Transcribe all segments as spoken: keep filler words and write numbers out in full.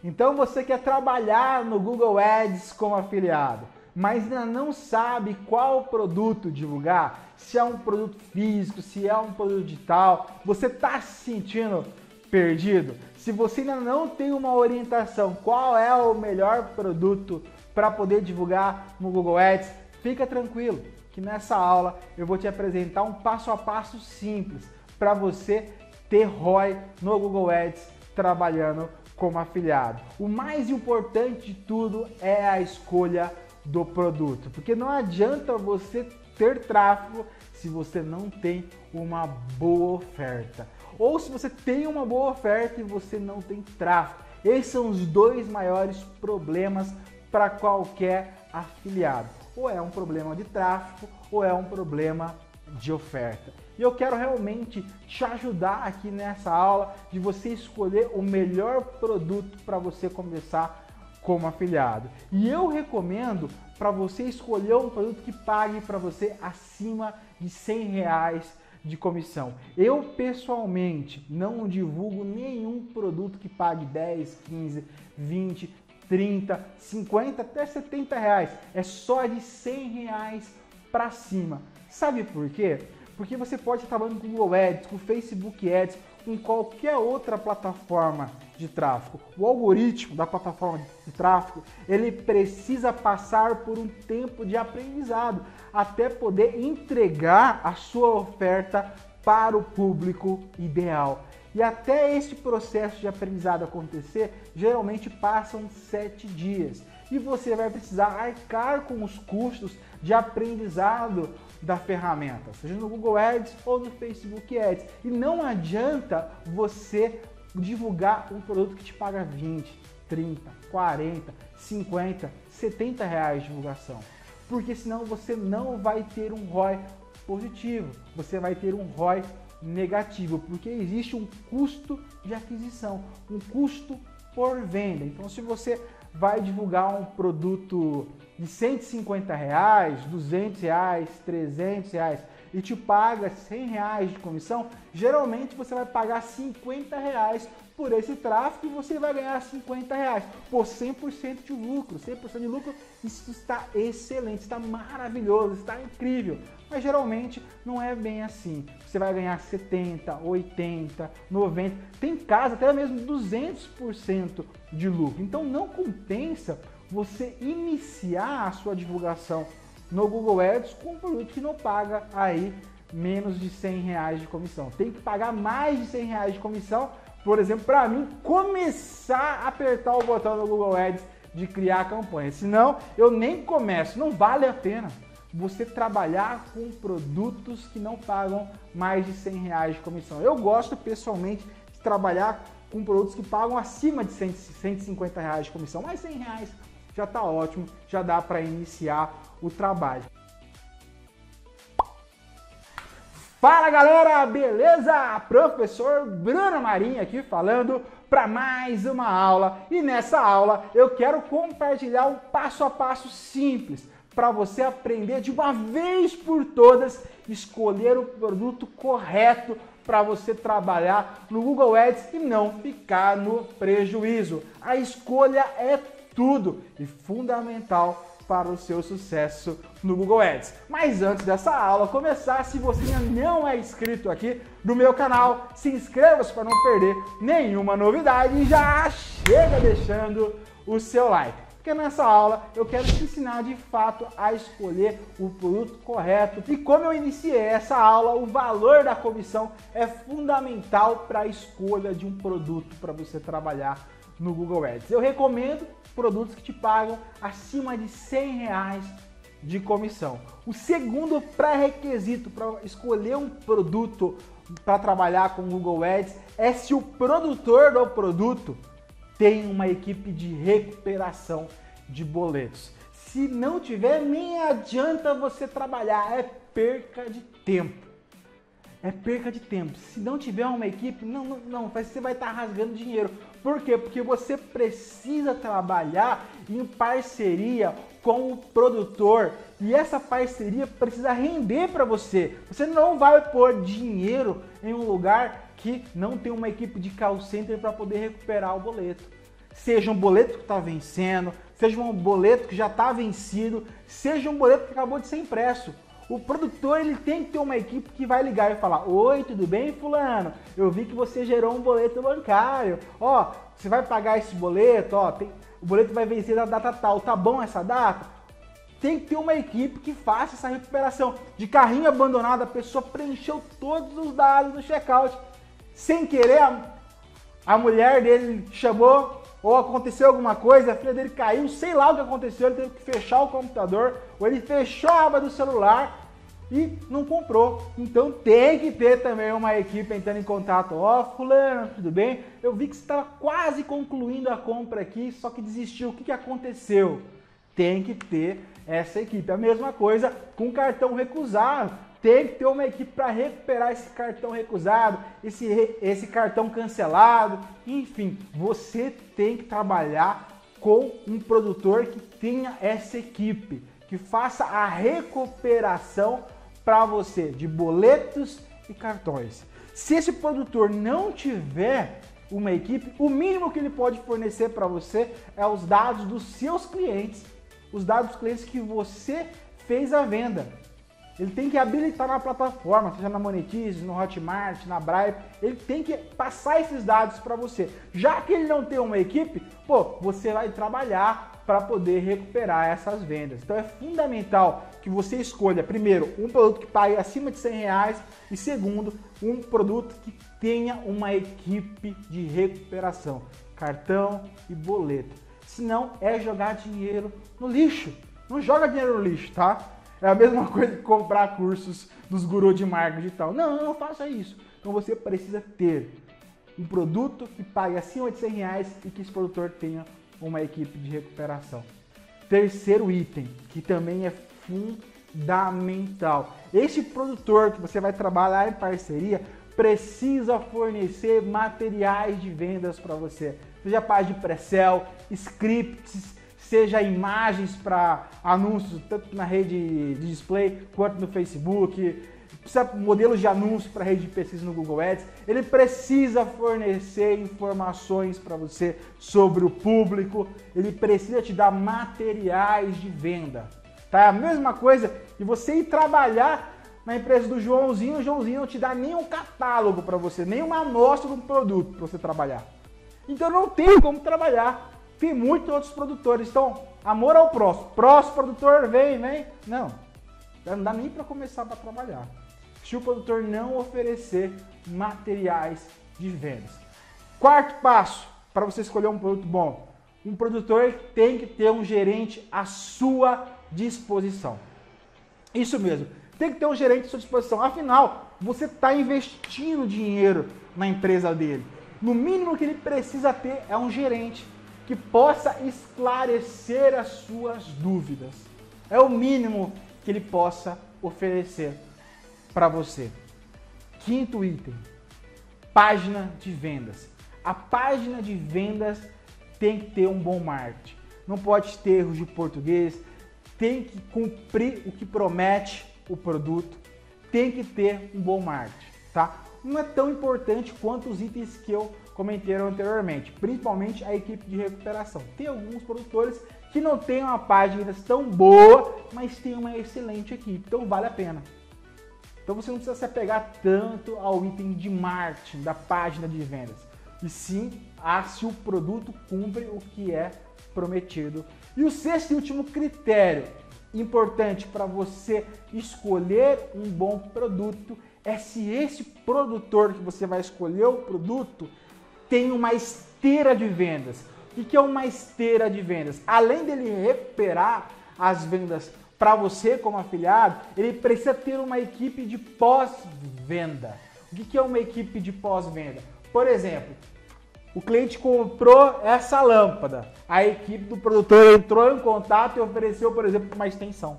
Então você quer trabalhar no Google Ads como afiliado, mas ainda não sabe qual produto divulgar, se é um produto físico, se é um produto digital, você está se sentindo perdido? Se você ainda não tem uma orientação, qual é o melhor produto para poder divulgar no Google Ads, fica tranquilo, que nessa aula eu vou te apresentar um passo a passo simples para você ter R O I no Google Ads trabalhando como afiliado. O mais importante de tudo é a escolha do produto, porque não adianta você ter tráfego se você não tem uma boa oferta, ou se você tem uma boa oferta e você não tem tráfego. Esses são os dois maiores problemas para qualquer afiliado. Ou é um problema de tráfego ou é um problema de oferta. E eu quero realmente te ajudar aqui nessa aula de você escolher o melhor produto para você começar como afiliado. E eu recomendo para você escolher um produto que pague para você acima de cem reais de comissão. Eu pessoalmente não divulgo nenhum produto que pague dez, quinze, vinte, trinta, cinquenta até setenta reais. É só de cem reais para cima. Sabe por quê? Porque você pode estar trabalhando com o Google Ads, com o Facebook Ads, com qualquer outra plataforma de tráfego. O algoritmo da plataforma de tráfego, ele precisa passar por um tempo de aprendizado até poder entregar a sua oferta para o público ideal. E até este processo de aprendizado acontecer, geralmente passam sete dias. E você vai precisar arcar com os custos de aprendizado da ferramenta, seja no Google Ads ou no Facebook Ads. E não adianta você divulgar um produto que te paga vinte, trinta, quarenta, cinquenta, setenta reais de divulgação, porque senão você não vai ter um R O I positivo, você vai ter um R O I negativo, porque existe um custo de aquisição, um custo por venda. Então, se você vai divulgar um produto de cento e cinquenta reais, duzentos reais, trezentos reais e te paga cem reais de comissão, geralmente você vai pagar cinquenta reais por esse tráfego e você vai ganhar cinquenta reais por cem por cento de lucro. cem por cento de lucro, isso está excelente, está maravilhoso, está incrível. Mas geralmente não é bem assim. Você vai ganhar setenta, oitenta, noventa, tem casos até mesmo duzentos por cento de lucro. Então não compensa você iniciar a sua divulgação no Google Ads com um produto que não paga aí menos de cem reais de comissão. Tem que pagar mais de cem reais de comissão, por exemplo, para mim começar a apertar o botão no Google Ads de criar a campanha. Senão eu nem começo, não vale a pena você trabalhar com produtos que não pagam mais de cem reais de comissão. Eu gosto pessoalmente de trabalhar com produtos que pagam acima de cento e cinquenta reais de comissão, mas cem reais já está ótimo, já dá para iniciar o trabalho. Fala galera, beleza? Professor Bruno Marinho aqui falando para mais uma aula, e nessa aula eu quero compartilhar um passo a passo simples para você aprender de uma vez por todas escolher o produto correto para você trabalhar no Google Ads e não ficar no prejuízo. A escolha é tudo e fundamental para o seu sucesso no Google Ads. Mas antes dessa aula começar, se você ainda não é inscrito aqui no meu canal, se inscreva-se para não perder nenhuma novidade e já chega deixando o seu like. Porque nessa aula eu quero te ensinar de fato a escolher o produto correto. E como eu iniciei essa aula, o valor da comissão é fundamental para a escolha de um produto para você trabalhar no Google Ads. Eu recomendo produtos que te pagam acima de cem reais de comissão. O segundo pré-requisito para escolher um produto para trabalhar com o Google Ads é se o produtor do produto tem uma equipe de recuperação de boletos. Se não tiver, nem adianta você trabalhar, é perca de tempo. É perca de tempo. Se não tiver uma equipe, não, não, não, você vai estar rasgando dinheiro. Por quê? Porque você precisa trabalhar em parceria com o produtor e essa parceria precisa render para você. Você não vai pôr dinheiro em um lugar que não tem uma equipe de call center para poder recuperar o boleto. seja um boleto que está vencendo, seja um boleto que já está vencido, seja um boleto que acabou de ser impresso. O produtor ele tem que ter uma equipe que vai ligar e falar: oi, tudo bem, fulano? Eu vi que você gerou um boleto bancário. Ó, você vai pagar esse boleto, ó, tem, o boleto vai vencer na data tal, tá bom essa data? Tem que ter uma equipe que faça essa recuperação. De carrinho abandonado, a pessoa preencheu todos os dados no checkout. Sem querer, a, a mulher dele chamou, ou aconteceu alguma coisa, a filha dele caiu, sei lá o que aconteceu, ele teve que fechar o computador, ou ele fechou a aba do celular e não comprou. Então tem que ter também uma equipe entrando em contato. Ó, oh, fulano, tudo bem? Eu vi que você estava quase concluindo a compra aqui, só que desistiu. O que, que aconteceu? Tem que ter essa equipe. A mesma coisa com cartão recusado. Tem que ter uma equipe para recuperar esse cartão recusado, esse, esse cartão cancelado. Enfim, você tem que trabalhar com um produtor que tenha essa equipe, que faça a recuperação para você de boletos e cartões. Se esse produtor não tiver uma equipe, o mínimo que ele pode fornecer para você é os dados dos seus clientes, os dados dos clientes que você fez a venda. Ele tem que habilitar na plataforma, seja na Monetize, no Hotmart, na Bripe, ele tem que passar esses dados para você. Já que ele não tem uma equipe, pô, você vai trabalhar para poder recuperar essas vendas. Então é fundamental que você escolha, primeiro, um produto que pague acima de cem reais e segundo, um produto que tenha uma equipe de recuperação, cartão e boleto. Senão é jogar dinheiro no lixo. Não joga dinheiro no lixo, tá? É a mesma coisa que comprar cursos dos gurus de marketing e tal. Não, não faça isso. Então você precisa ter um produto que pague acima de cem reais e que esse produtor tenha uma equipe de recuperação. Terceiro item, que também é fundamental. Esse produtor que você vai trabalhar em parceria precisa fornecer materiais de vendas para você. Seja página de pré-sell, scripts, seja imagens para anúncios, tanto na rede de display quanto no Facebook, precisa modelos de anúncios para rede de pesquisa no Google Ads. Ele precisa fornecer informações para você sobre o público, ele precisa te dar materiais de venda. Tá? É a mesma coisa que você ir trabalhar na empresa do Joãozinho, o Joãozinho não te dá nem um catálogo para você, nem uma amostra de um produto para você trabalhar. Então não tem como trabalhar. Tem muitos outros produtores. Então, amor ao próximo. Próximo produtor, vem, vem. Não, não dá nem para começar para trabalhar. Se o produtor não oferecer materiais de vendas. Quarto passo para você escolher um produto bom. Um produtor tem que ter um gerente à sua disposição. Isso mesmo. Tem que ter um gerente à sua disposição. Afinal, você está investindo dinheiro na empresa dele. No mínimo que ele precisa ter é um gerente que possa esclarecer as suas dúvidas. É o mínimo que ele possa oferecer para você. Quinto item, página de vendas. A página de vendas tem que ter um bom marketing. Não pode ter erros de português, tem que cumprir o que promete o produto, tem que ter um bom marketing, tá? Não é tão importante quanto os itens que eu comentei anteriormente, principalmente a equipe de recuperação. Tem alguns produtores que não têm uma página de vendas tão boa, mas tem uma excelente equipe, então vale a pena. Então você não precisa se apegar tanto ao item de marketing da página de vendas, e sim a se o produto cumpre o que é prometido. E o sexto e último critério importante para você escolher um bom produto é se esse produtor que você vai escolher o produto tem uma esteira de vendas. O que é uma esteira de vendas? Além dele recuperar as vendas para você como afiliado, ele precisa ter uma equipe de pós-venda. O que é uma equipe de pós-venda? Por exemplo, o cliente comprou essa lâmpada, a equipe do produtor entrou em contato e ofereceu, por exemplo, uma extensão.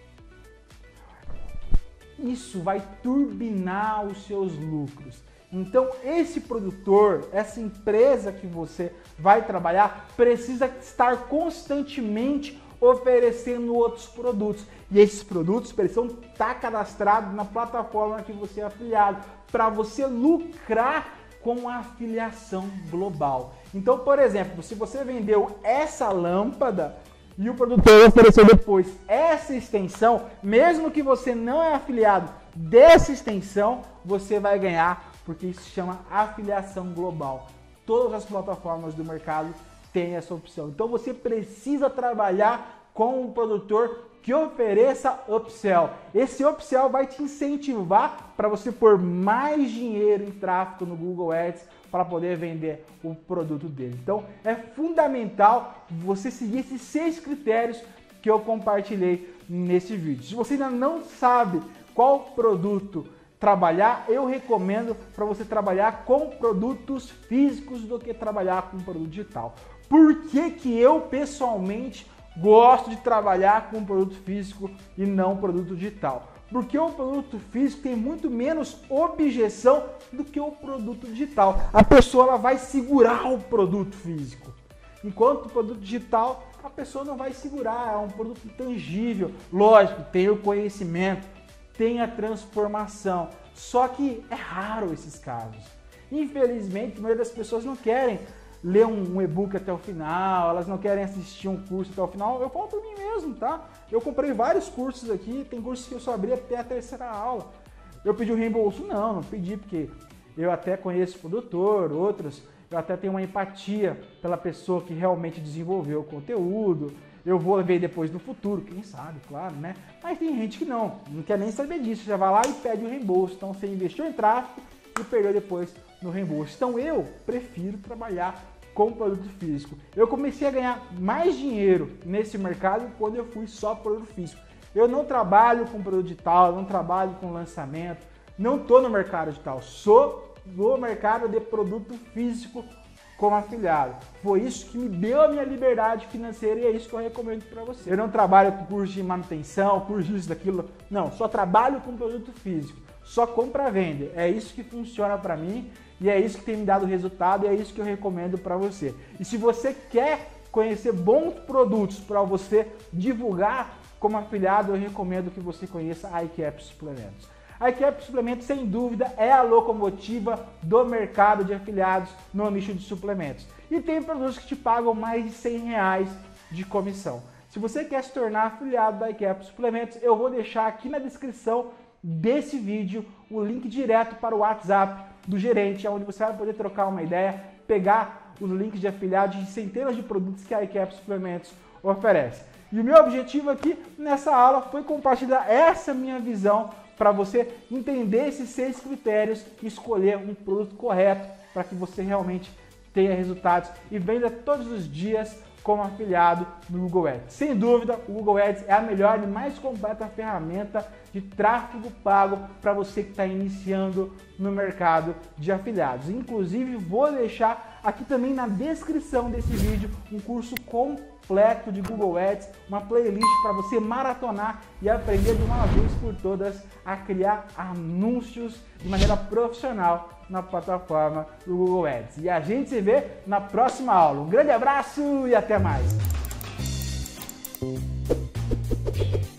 Isso vai turbinar os seus lucros. Então, esse produtor, essa empresa que você vai trabalhar, precisa estar constantemente oferecendo outros produtos. E esses produtos precisam estar cadastrados na plataforma que você é afiliado, para você lucrar com afiliação global. Então, por exemplo, se você vendeu essa lâmpada e o produtor ofereceu depois essa extensão, mesmo que você não é afiliado dessa extensão, você vai ganhar, porque isso se chama afiliação global. Todas as plataformas do mercado têm essa opção. Então você precisa trabalhar com um produtor que ofereça upsell. Esse upsell vai te incentivar para você pôr mais dinheiro em tráfego no Google Ads para poder vender o produto dele. Então é fundamental você seguir esses seis critérios que eu compartilhei nesse vídeo. Se você ainda não sabe qual produto trabalhar, eu recomendo para você trabalhar com produtos físicos do que trabalhar com produto digital. Por que que eu pessoalmente gosto de trabalhar com produto físico e não produto digital? Porque o produto físico tem muito menos objeção do que o produto digital. A pessoa ela vai segurar o produto físico, enquanto o produto digital a pessoa não vai segurar, é um produto tangível. Lógico, tem o conhecimento, tem a transformação, só que é raro esses casos. Infelizmente, a maioria das pessoas não querem ler um, um e-book até o final, elas não querem assistir um curso até o final. Eu falo por mim mesmo, tá? Eu comprei vários cursos aqui, tem cursos que eu só abri até a terceira aula. Eu pedi o reembolso? Não, não pedi, porque eu até conheço o produtor, outros, eu até tenho uma empatia pela pessoa que realmente desenvolveu o conteúdo. Eu vou ver depois no futuro, quem sabe, claro, né? Mas tem gente que não, não quer nem saber disso, já vai lá e pede o reembolso. Então você investiu em tráfego e perdeu depois no reembolso. Então eu prefiro trabalhar com produto físico. Eu comecei a ganhar mais dinheiro nesse mercado quando eu fui só produto físico. Eu não trabalho com produto digital, não trabalho com lançamento, não estou no mercado digital, sou no mercado de produto físico como afiliado. Foi isso que me deu a minha liberdade financeira e é isso que eu recomendo para você. Eu não trabalho com curso de manutenção, curso disso, daquilo, não, só trabalho com produto físico, só compra e vende. É isso que funciona para mim e é isso que tem me dado resultado e é isso que eu recomendo para você. E se você quer conhecer bons produtos para você divulgar como afiliado, eu recomendo que você conheça a iCap Suplementos. A iCap Suplementos, sem dúvida, é a locomotiva do mercado de afiliados no nicho de suplementos. E tem produtos que te pagam mais de cem reais de comissão. Se você quer se tornar afiliado da iCap Suplementos, eu vou deixar aqui na descrição desse vídeo o link direto para o WhatsApp do gerente, onde você vai poder trocar uma ideia, pegar os links de afiliados de centenas de produtos que a iCap Suplementos oferece. E o meu objetivo aqui nessa aula foi compartilhar essa minha visão para você entender esses seis critérios e escolher um produto correto para que você realmente tenha resultados e venda todos os dias como afiliado no Google Ads. Sem dúvida, o Google Ads é a melhor e mais completa ferramenta de tráfego pago para você que está iniciando no mercado de afiliados. Inclusive, vou deixar aqui também na descrição desse vídeo um curso completo de Google Ads, uma playlist para você maratonar e aprender de uma vez por todas a criar anúncios de maneira profissional na plataforma do Google Ads. E a gente se vê na próxima aula. Um grande abraço e até mais!